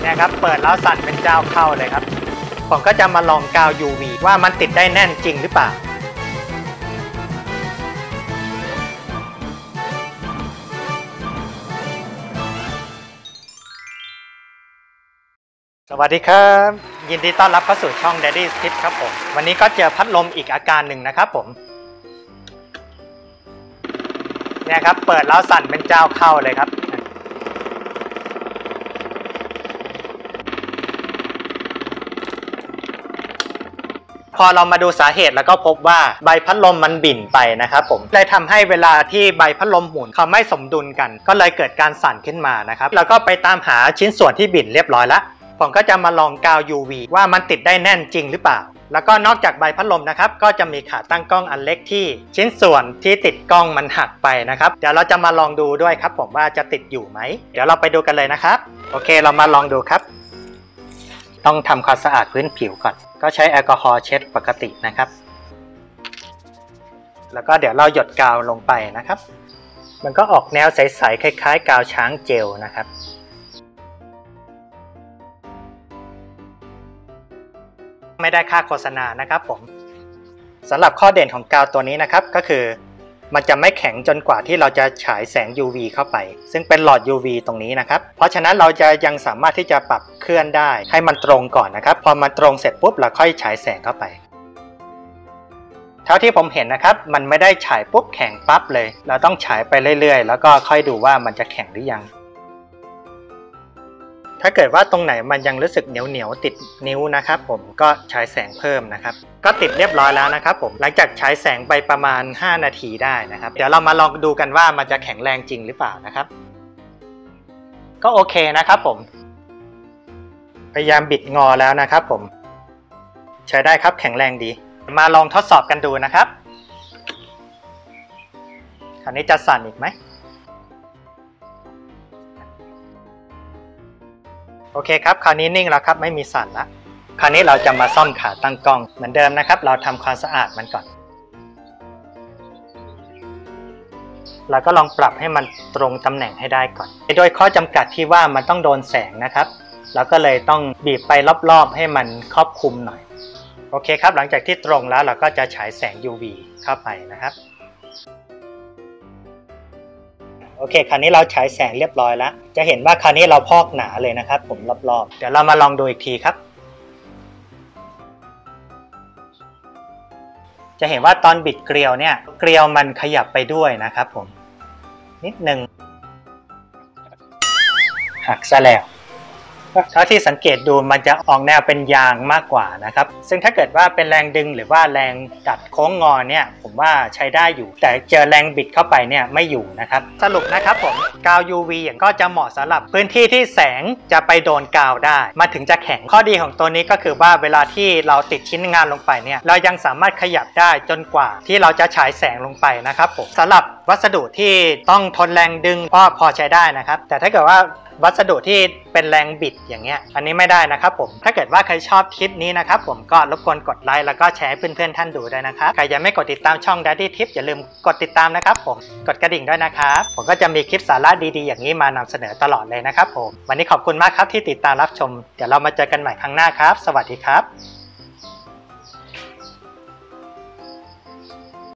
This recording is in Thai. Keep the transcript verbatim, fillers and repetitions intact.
เนี่ยครับเปิดแล้วสั่นเป็นเจ้าเข้าเลยครับผมก็จะมาลองกาว ยู วี ว่ามันติดได้แน่นจริงหรือเปล่าสวัสดีครับยินดีต้อนรับเข้าสู่ช่อง Daddy's Tip ครับผมวันนี้ก็เจอพัดลมอีกอาการหนึ่งนะครับผมเนี่ยครับเปิดแล้วสั่นเป็นเจ้าเข้าเลยครับพอเรามาดูสาเหตุแล้วก็พบว่าใบพัดลมมันบิ่นไปนะครับผมเลยทำให้เวลาที่ใบพัดลมหมุนเขาไม่สมดุลกันก็เลยเกิดการสั่นขึ้นมานะครับแล้วก็ไปตามหาชิ้นส่วนที่บิ่นเรียบร้อยแล้วผมก็จะมาลองกาว ยู วี ว่ามันติดได้แน่นจริงหรือเปล่าแล้วก็นอกจากใบพัดลมนะครับก็จะมีขาตั้งกล้องอันเล็กที่ชิ้นส่วนที่ติดกล้องมันหักไปนะครับเดี๋ยวเราจะมาลองดูด้วยครับผมว่าจะติดอยู่ไหมเดี๋ยวเราไปดูกันเลยนะครับโอเคเรามาลองดูครับต้องทำความสะอาดพื้นผิวก่อนก็ใช้แอลกอฮอล์เช็ดปกตินะครับแล้วก็เดี๋ยวเราหยดกาวลงไปนะครับมันก็ออกแนวใสๆคล้ายๆกาวช้างเจลนะครับไม่ได้ค่าโฆษณานะครับผมสำหรับข้อเด่นของกาวตัวนี้นะครับก็คือมันจะไม่แข็งจนกว่าที่เราจะฉายแสง ยู วี เข้าไปซึ่งเป็นหลอด ยู วี ตรงนี้นะครับเพราะฉะนั้นเราจะยังสามารถที่จะปรับเคลื่อนได้ให้มันตรงก่อนนะครับพอมันตรงเสร็จปุ๊บเราค่อยฉายแสงเข้าไปเท่าที่ผมเห็นนะครับมันไม่ได้ฉายปุ๊บแข็งปั๊บเลยเราต้องฉายไปเรื่อยๆแล้วก็ค่อยดูว่ามันจะแข็งหรือยังถ้าเกิดว่าตรงไหนมันยังรู้สึกเหนียวเหนียวติดนิ้วนะครับผมก็ฉายแสงเพิ่มนะครับก็ติดเรียบร้อยแล้วนะครับผมหลังจากฉายแสงไปประมาณห้านาทีได้นะครับเดี๋ยวเรามาลองดูกันว่ามันจะแข็งแรงจริงหรือเปล่านะครับก็โอเคนะครับผมพยายามบิดงอแล้วนะครับผมใช้ได้ครับแข็งแรงดีมาลองทดสอบกันดูนะครับคราวนี้จะสั่นอีกไหมโอเคครับคราวนี้นิ่งแล้วครับไม่มีสั่นแล้วคราวนี้เราจะมาซ่อมขาตั้งกล้องเหมือนเดิมนะครับเราทำความสะอาดมันก่อนเราก็ลองปรับให้มันตรงตำแหน่งให้ได้ก่อนโดยข้อจำกัดที่ว่ามันต้องโดนแสงนะครับเราก็เลยต้องบีบไปรอบๆให้มันครอบคลุมหน่อยโอเคครับหลังจากที่ตรงแล้วเราก็จะฉายแสง ยู วี เข้าไปนะครับโอเคคราวนี้เราฉายแสงเรียบร้อยแล้วจะเห็นว่าคราวนี้เราพอกหนาเลยนะครับผมรอบๆเดี๋ยวเรามาลองดูอีกทีครับจะเห็นว่าตอนบิดเกลียวเนี่ยเกลียวมันขยับไปด้วยนะครับผมนิดนึงหักซะแล้วเท่าที่สังเกตดูมันจะออกแนวเป็นยางมากกว่านะครับซึ่งถ้าเกิดว่าเป็นแรงดึงหรือว่าแรงดัดโค้งงอเนี่ยผมว่าใช้ได้อยู่แต่เจอแรงบิดเข้าไปเนี่ยไม่อยู่นะครับสรุปนะครับผมกาว ยู วี อย่างก็จะเหมาะสำหรับพื้นที่ที่แสงจะไปโดนกาวได้มาถึงจะแข็งข้อดีของตัวนี้ก็คือว่าเวลาที่เราติดชิ้นงานลงไปเนี่ยเรายังสามารถขยับได้จนกว่าที่เราจะฉายแสงลงไปนะครับผมสำหรับวัสดุที่ต้องทนแรงดึงก็พอใช้ได้นะครับแต่ถ้าเกิดว่าวัสดุที่เป็นแรงบิดอย่างเงี้ยอันนี้ไม่ได้นะครับผมถ้าเกิดว่าใครชอบคลิปนี้นะครับผมก็รบกวนกดไลค์แล้วก็แชร์ให้เพื่อนๆท่านดูด้วยนะครับใครยังไม่กดติดตามช่อง Daddy Tip อย่าลืมกดติดตามนะครับผมกดกระดิ่งด้วยนะครับผมก็จะมีคลิปสาระดีๆอย่างนี้มานำเสนอตลอดเลยนะครับผมวันนี้ขอบคุณมากครับที่ติดตามรับชมเดี๋ยวเรามาเจอกันใหม่ครั้งหน้าครับสวัสดีครับ